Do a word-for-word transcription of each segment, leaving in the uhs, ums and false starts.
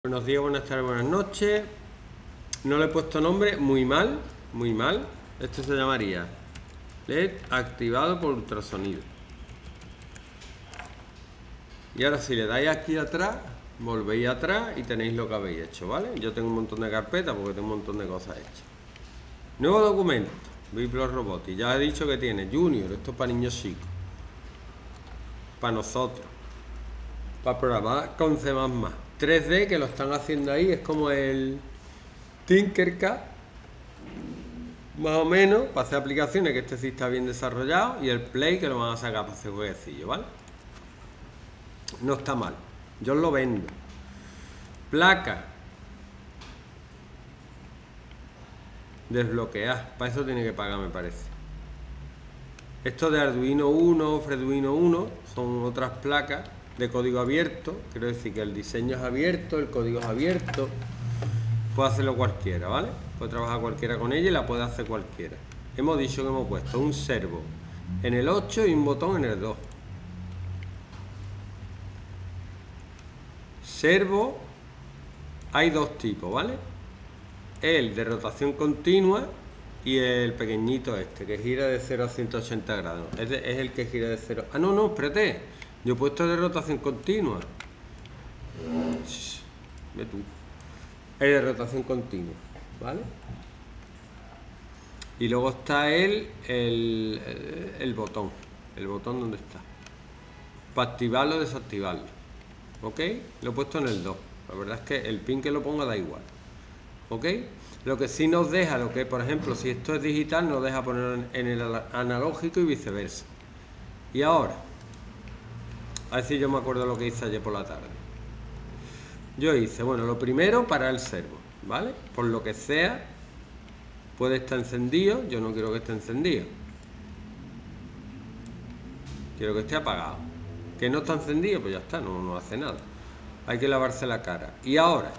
Buenos días, buenas tardes, buenas noches. No le he puesto nombre, muy mal, muy mal. Esto se llamaría L E D activado por ultrasonido. Y ahora si le dais aquí atrás, volvéis atrás y tenéis lo que habéis hecho, ¿vale? Yo tengo un montón de carpetas porque tengo un montón de cosas hechas. Nuevo documento, Biplos Robotics. Ya he dicho que tiene Junior, esto es para niños chicos. Para nosotros. Para programar con C más más. tres D que lo están haciendo ahí, es como el Tinkercad, más o menos, para hacer aplicaciones, que este sí está bien desarrollado, y el Play que lo van a sacar para hacer jueguecillos, ¿vale? No está mal, yo os lo vendo. Placa, desbloquear, para eso tiene que pagar, me parece. Esto de Arduino uno, Freduino uno, son otras placas de código abierto. Quiero decir que el diseño es abierto, el código es abierto, puede hacerlo cualquiera, ¿vale? Puede trabajar cualquiera con ella y la puede hacer cualquiera. Hemos dicho que hemos puesto un servo en el ocho y un botón en el dos. Servo hay dos tipos, ¿vale? El de rotación continua y el pequeñito este, que gira de cero a ciento ochenta grados. Es, de, es el que gira de cero. Ah, no, no, espérate. Yo he puesto de rotación continua. Ve tú. El de rotación continua, ¿vale? Y luego está el, el, el, el botón. El botón donde está. Para activarlo o desactivarlo. ¿Ok? Lo he puesto en el dos. La verdad es que el pin que lo ponga da igual. ¿Ok? Lo que sí nos deja, lo que por ejemplo, si esto es digital, nos deja poner en el analógico y viceversa. Y ahora, a ver si yo me acuerdo lo que hice ayer por la tarde. Yo hice, bueno, lo primero, para el servo, ¿vale? Por lo que sea, puede estar encendido, yo no quiero que esté encendido. Quiero que esté apagado. Que no está encendido, pues ya está, no, no hace nada. Hay que lavarse la cara. Y ahora,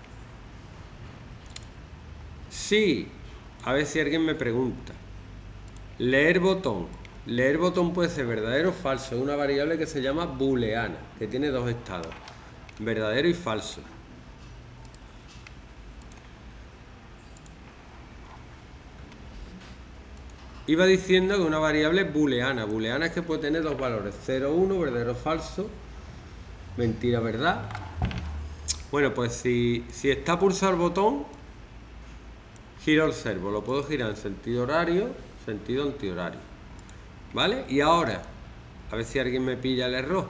sí, a ver si alguien me pregunta. Leer botón. Leer botón puede ser verdadero o falso. Es una variable que se llama booleana, que tiene dos estados, verdadero y falso. Iba diciendo que una variable es booleana. Booleana es que puede tener dos valores, cero, uno, verdadero o falso, mentira, verdad. Bueno, pues si, si está pulsado el botón, giro el servo. Lo puedo girar en sentido horario, sentido antihorario, ¿vale? Y ahora, a ver si alguien me pilla el error.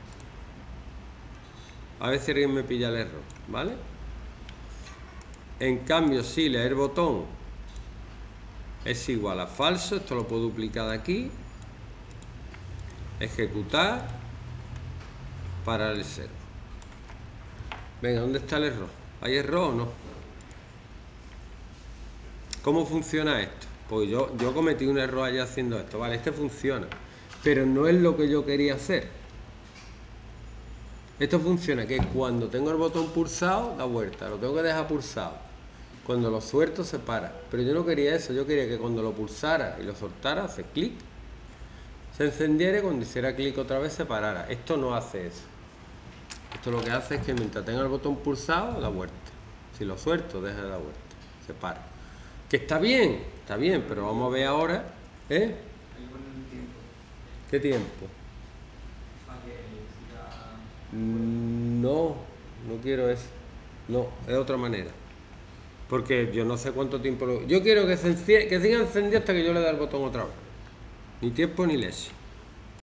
A ver si alguien me pilla el error, ¿vale? En cambio, si leer botón es igual a falso, esto lo puedo duplicar de aquí, ejecutar, parar el servo. Venga, ¿dónde está el error? ¿Hay error o no? ¿Cómo funciona esto? Pues yo, yo cometí un error allá haciendo esto, vale, este funciona, pero no es lo que yo quería hacer. Esto funciona que cuando tengo el botón pulsado, da vuelta, lo tengo que dejar pulsado. Cuando lo suelto se para, pero yo no quería eso, yo quería que cuando lo pulsara y lo soltara, hace clic, se encendiera y cuando hiciera clic otra vez se parara. Esto no hace eso. Esto lo que hace es que mientras tenga el botón pulsado, da vuelta. Si lo suelto, deja de dar vuelta, se para. Que está bien, está bien, pero vamos a ver ahora, ¿eh? ¿Qué tiempo? No, no quiero eso. No, es de otra manera. Porque yo no sé cuánto tiempo lo... Yo quiero que, se enciende, que siga encendido hasta que yo le dé el botón otra vez. Ni tiempo ni leche.